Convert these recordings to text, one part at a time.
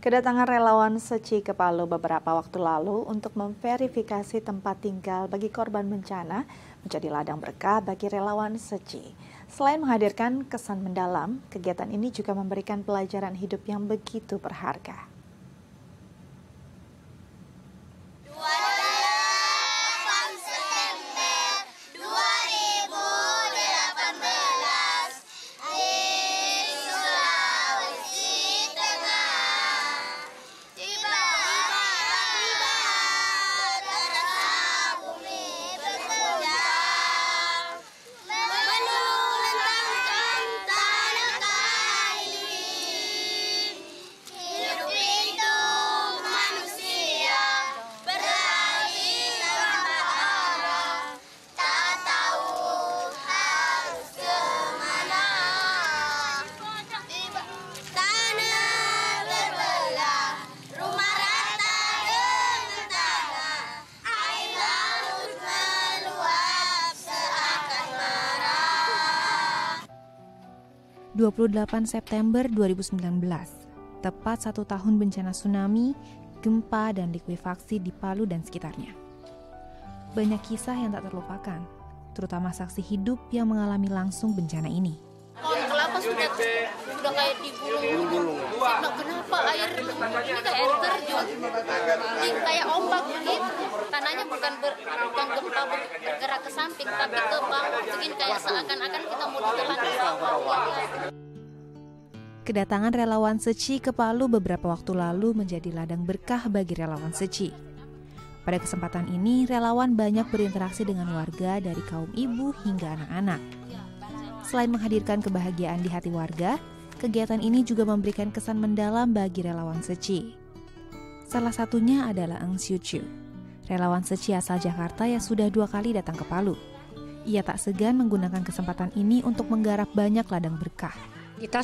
Kedatangan relawan Seci ke Palu beberapa waktu lalu untuk memverifikasi tempat tinggal bagi korban bencana menjadi ladang berkah bagi relawan Seci. Selain menghadirkan kesan mendalam, kegiatan ini juga memberikan pelajaran hidup yang begitu berharga. (28 September 2019), tepat 1 tahun bencana tsunami, gempa, dan likuifaksi di Palu dan sekitarnya. Banyak kisah yang tak terlupakan, terutama saksi hidup yang mengalami langsung bencana ini. Pohon kelapa sudah kayak digulung. Kenapa air ini kayak air terjun, kayak ombak begitu. Tanahnya bukan gempa bergerak ke samping, tapi ke bawah. Begini kayak seakan-akan kita mau ditelan ke bawah. Kedatangan relawan Seci ke Palu beberapa waktu lalu menjadi ladang berkah bagi relawan Seci. Pada kesempatan ini, relawan banyak berinteraksi dengan warga dari kaum ibu hingga anak-anak. Selain menghadirkan kebahagiaan di hati warga, kegiatan ini juga memberikan kesan mendalam bagi relawan Seci. Salah satunya adalah Eng Siu Chiu, relawan Seci asal Jakarta yang sudah 2 kali datang ke Palu. Ia tak segan menggunakan kesempatan ini untuk menggarap banyak ladang berkah. Kita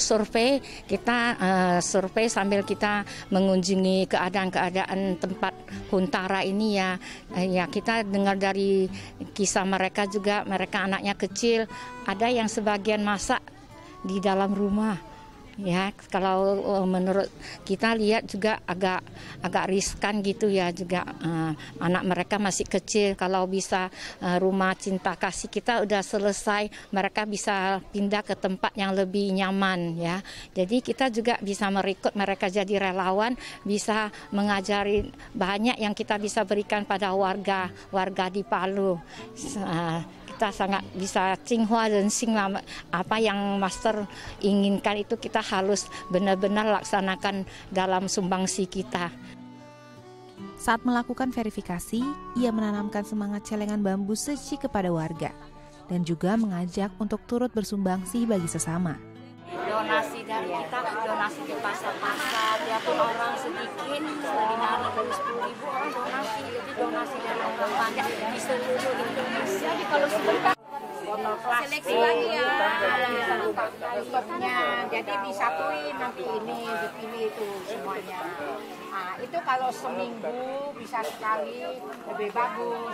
survei sambil kita mengunjungi keadaan tempat Huntara ini ya kita dengar dari kisah mereka juga, mereka anaknya kecil, ada yang sebagian masak di dalam rumah. Ya, kalau menurut kita lihat juga agak riskan gitu ya juga, anak mereka masih kecil. Kalau bisa rumah cinta kasih kita udah selesai, mereka bisa pindah ke tempat yang lebih nyaman ya. Jadi kita juga bisa merekrut mereka jadi relawan, bisa mengajari banyak yang kita bisa berikan pada warga di Palu. Kita sangat bisa Cinghua dan Singla, apa yang Master inginkan itu kita harus benar-benar laksanakan dalam sumbangsi kita. Saat melakukan verifikasi, ia menanamkan semangat celengan bambu Seci kepada warga dan juga mengajak untuk turut bersumbangsi bagi sesama. Donasi dari kita, donasi di pasar-pasar, biarpun orang sedikit, dari 10.000 orang donasi, jadi donasi dari orang banyak di seluruh Indonesia. Jadi kalau sebentar seleksi lagi ya, stoknya, jadi disatuin nanti ini, dipilih itu semuanya. Nah, itu kalau seminggu bisa sekali lebih bagus.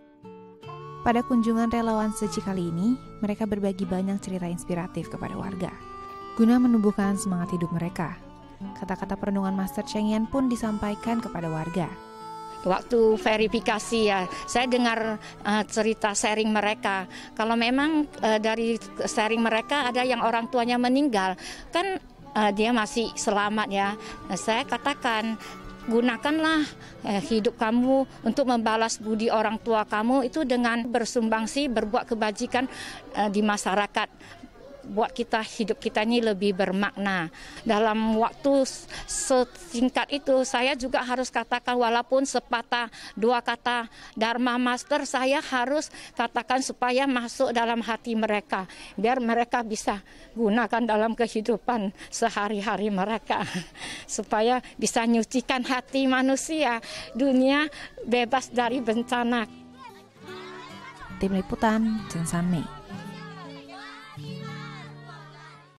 Pada kunjungan relawan Seci kali ini, mereka berbagi banyak cerita inspiratif kepada warga, guna menumbuhkan semangat hidup mereka. Kata-kata perenungan Master Cheng Yen pun disampaikan kepada warga. Waktu verifikasi ya, saya dengar cerita sharing mereka. Kalau memang dari sharing mereka ada yang orang tuanya meninggal, kan dia masih selamat ya. Saya katakan, gunakanlah hidup kamu untuk membalas budi orang tua kamu itu dengan bersumbangsi, berbuat kebajikan di masyarakat. Buat kita, hidup kita ini lebih bermakna. Dalam waktu sesingkat itu, saya juga harus katakan walaupun sepatah 2 kata Dharma Master, saya harus katakan supaya masuk dalam hati mereka. Biar mereka bisa gunakan dalam kehidupan sehari-hari mereka. Supaya bisa nyucikan hati manusia, dunia bebas dari bencana. Tim Liputan, Jensan Mei.